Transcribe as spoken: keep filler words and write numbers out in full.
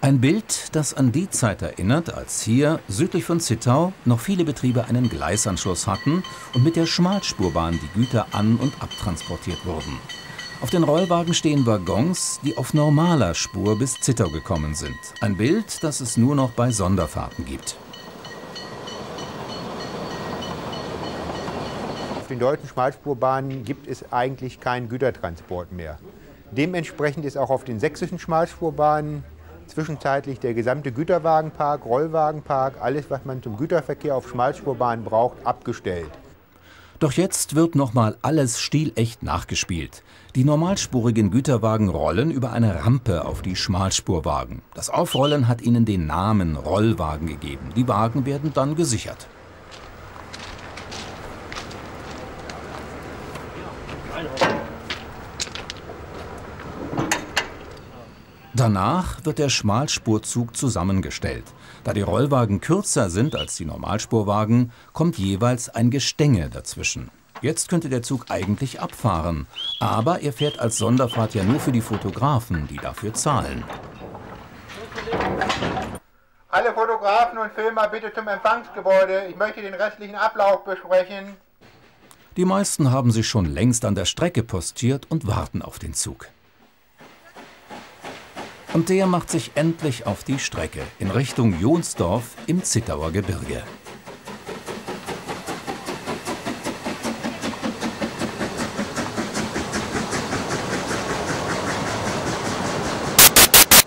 Ein Bild, das an die Zeit erinnert, als hier, südlich von Zittau, noch viele Betriebe einen Gleisanschluss hatten und mit der Schmalspurbahn die Güter an- und abtransportiert wurden. Auf den Rollwagen stehen Waggons, die auf normaler Spur bis Zittau gekommen sind. Ein Bild, das es nur noch bei Sonderfahrten gibt. Auf den deutschen Schmalspurbahnen gibt es eigentlich keinen Gütertransport mehr. Dementsprechend ist auch auf den sächsischen Schmalspurbahnen zwischenzeitlich der gesamte Güterwagenpark, Rollwagenpark, alles, was man zum Güterverkehr auf Schmalspurbahnen braucht, abgestellt. Doch jetzt wird nochmal alles stilecht nachgespielt. Die normalspurigen Güterwagen rollen über eine Rampe auf die Schmalspurwagen. Das Aufrollen hat ihnen den Namen Rollwagen gegeben. Die Wagen werden dann gesichert. Danach wird der Schmalspurzug zusammengestellt. Da die Rollwagen kürzer sind als die Normalspurwagen, kommt jeweils ein Gestänge dazwischen. Jetzt könnte der Zug eigentlich abfahren, aber er fährt als Sonderfahrt ja nur für die Fotografen, die dafür zahlen. Alle Fotografen und Filmer bitte zum Empfangsgebäude. Ich möchte den restlichen Ablauf besprechen. Die meisten haben sich schon längst an der Strecke postiert und warten auf den Zug. Und der macht sich endlich auf die Strecke in Richtung Johnsdorf im Zittauer Gebirge.